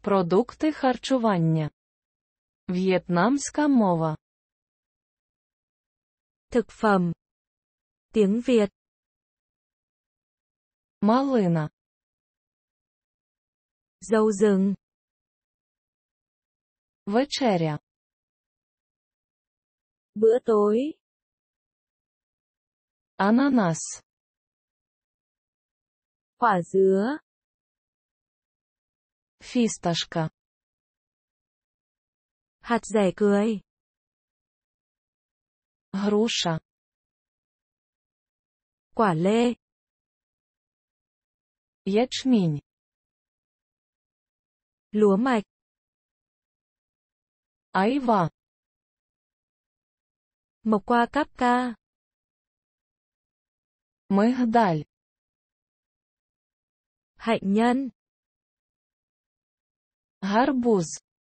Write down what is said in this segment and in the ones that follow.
Продукти харчування. В'єтнамська мова. Thực phẩm. Tiếng Việt. Малина. Dâu rừng. Вечеря. Bữa tối. Ананас. Quả dứa. Фісташка. Hạt dẻ cưới. Груша. Quả lê. Ячмінь. Lúa mạch. Айва. Mộc qua cáp ca. Мигдаль. Hạnh nhân. Гарбуз.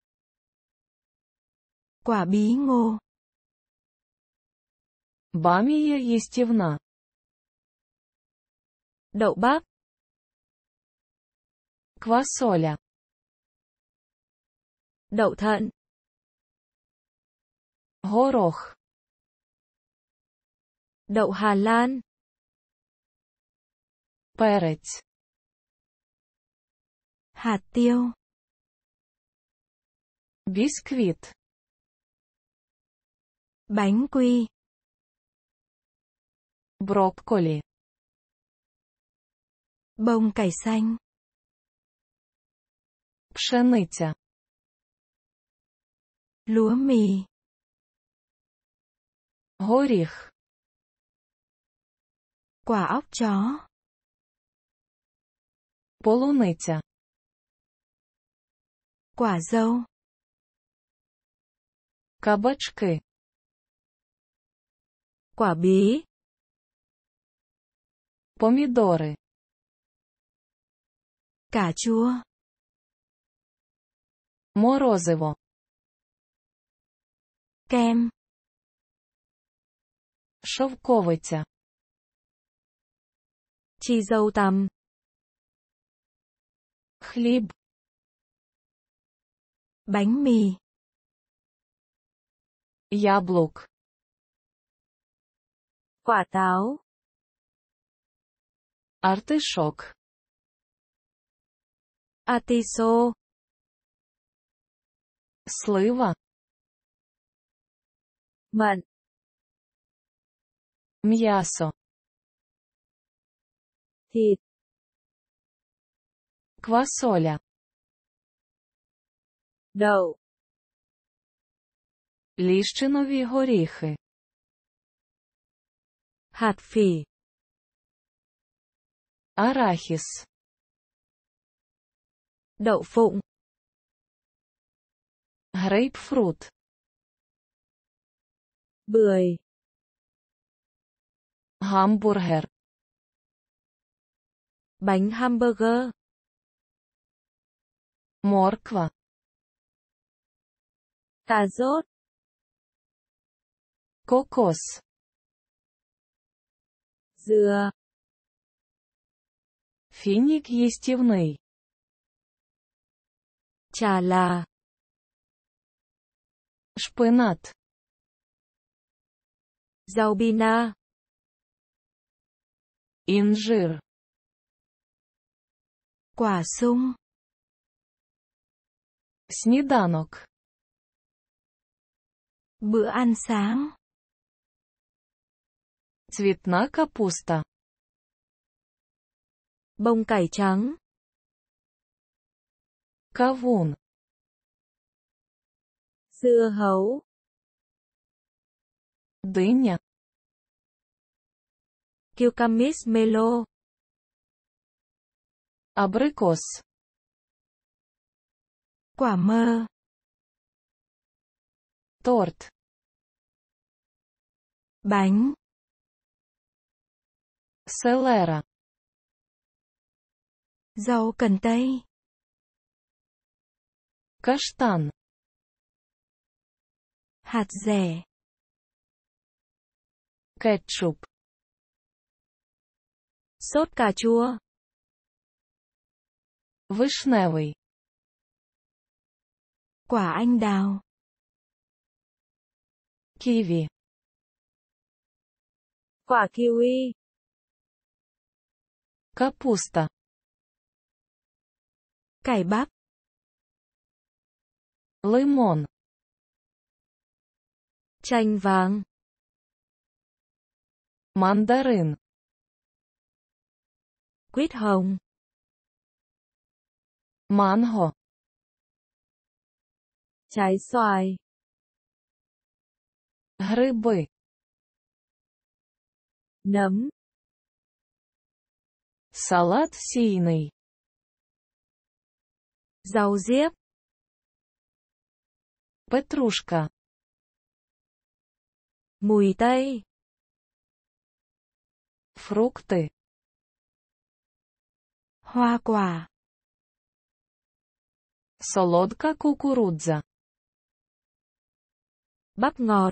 Quả bí ngô. Бамія їстівна. Đậu bắp. Квасоля. Đậu thận. Горох. Đậu Hà Lan. Перець. Hạt tiêu. Бісквіт. Bánh quy. Брокколі. Bông cải xanh. Пшениця. Lúa mì. Горіх. Quả óc chó. Полуниця. Quả dâu. Кабачки. Quả bí. Помідори. Cà chua. Морозиво. Kem. Шовковиця. Chi dâu tằm. Хліб. Bánh mì. Яблук. Quả táo. Артишок. Atiso. Слива. Mận. М'ясо. Thịt. Квасоля. Đậu. Ліщинові горіхи. Hạt phỉ. Арахіс. Đậu phụng. Грейпфрут. Bưởi. Гамбургер. Bánh hamburger. Морква. Cà rốt. Кокос. Dừa. Фінік їстівний. Trà là. Шпинат. Rau bina. Інжир. Quả sung. Сніданок. Bữa ăn sáng. Цвітна капуста. Bông cải trắng. Кавун. Dưa hấu. Диня. Cucumis melo. Абрикос. Quả mơ. Торт. Bánh. Селера. Rau cần tây. Каштан. Hạt dẻ. Кетчуп. Sốt cà chua. Вишневий. Quả anh đào. Kiwi. Quả kiwi. Капуста. Cải bắp. Лимон. Chanh vàng. Мандарин. Quýt hồng. Манго. Trái xoài. Гриби. Nấm. Салат сійний. Rau diếp. Петрушка. Mùi tây. Фрукти. Hoa quả. Солодка кукурудза. Bắp ngọt.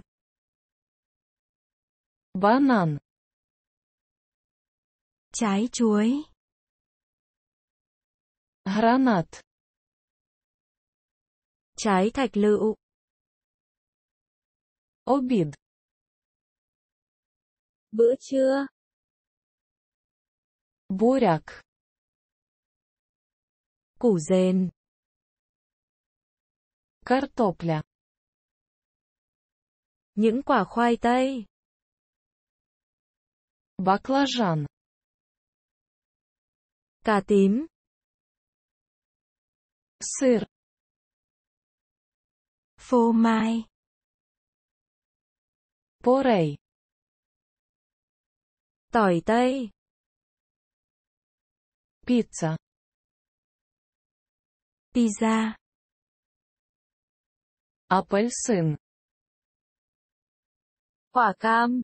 Банан. Trái chuối. Гранат. Trái thạch lựu. Обід. Bữa trưa. Буряк. Củ dền. Картопля. Những quả khoai tây. Баклажан. Cà tím. Сир. Phô mai. Порей. Tỏi tây. Піца. Pizza. Апельсин. Quả cam.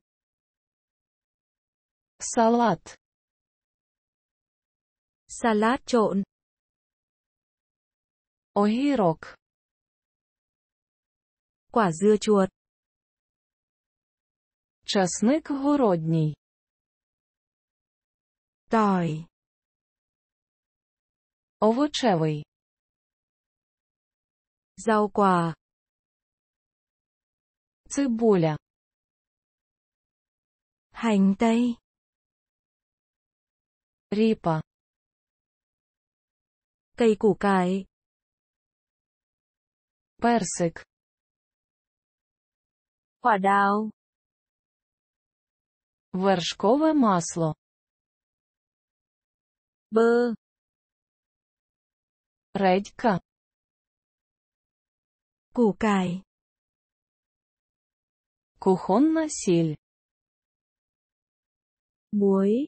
Салат. Salad trộn. Огірок. Quả dưa chuột. Часник городній. Tỏi. Овочевий. Rau quả. Цибуля. Hành tây. Ріпа. Cây củ cải. Персик. Quả đào. Вершкове масло. Bơ. Редька. Củ cải. Кухонна сіль. Muối.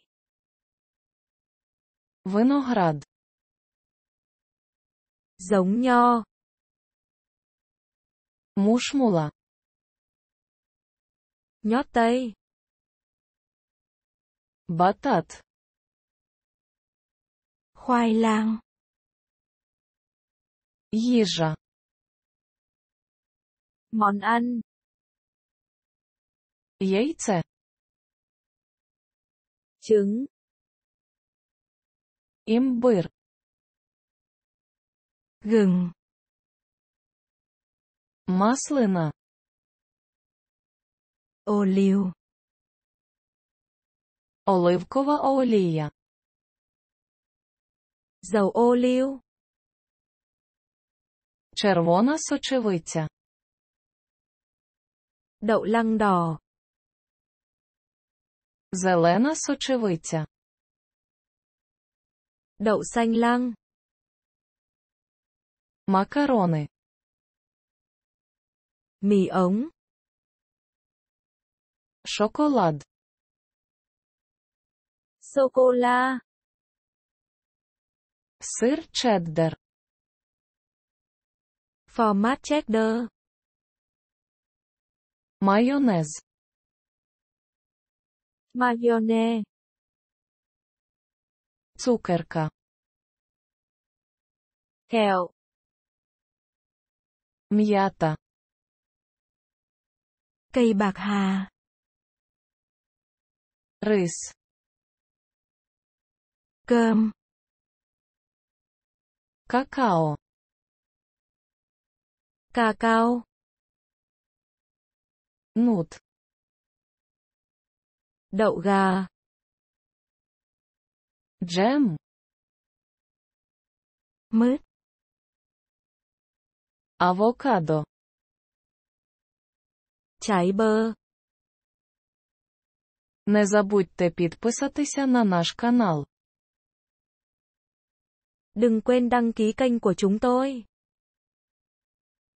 Виноград. Giống nho. Мушмула. Nhót tây. Батат. Khoai lang. Їжа. Món ăn. Яйце. Trứng. Імбир. Gừng. Маслина. Ô liu. Оливкова олія. Dầu ô liu. Червона сочевиця. Đậu lăng đỏ. Зелена сочевиця. Đậu xanh lăng. Макарони. Mì ống. Шоколад. Sô-cô-la. Сир чеддер. Format cheddar. Майонез. Mayonnaise. Цукерка. Kẹo. М'ята. Cây bạc hà. Рис. Cơm. Какао. Cà cao. Нут. Đậu gà. Джем. mứt, Авокадо. Trái bơ. Не забудьте підписатися на наш канал. Đừng quên đăng ký kênh của chúng tôi.